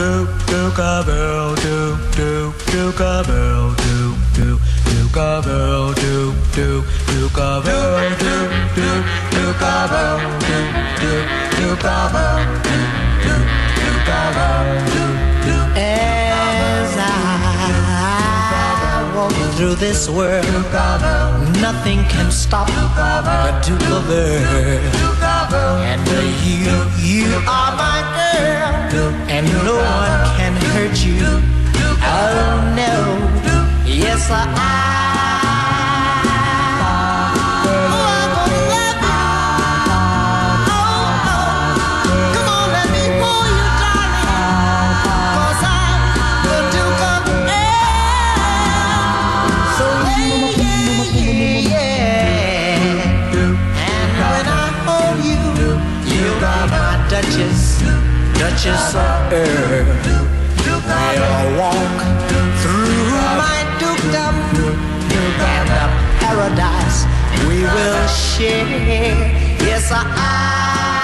Duke-a-bell, Duke-a-bell, Duke-a-bell, Duke-a-bell, Duke-a-bell, Duke-a-bell, As I walk through this world, nothing can stop the Duke-a-bell. And you are my girl, and no one can hurt you. Oh no, yes I Duchess of Earl. We'll walk through my dukedom, and the paradise we will share. Yes, I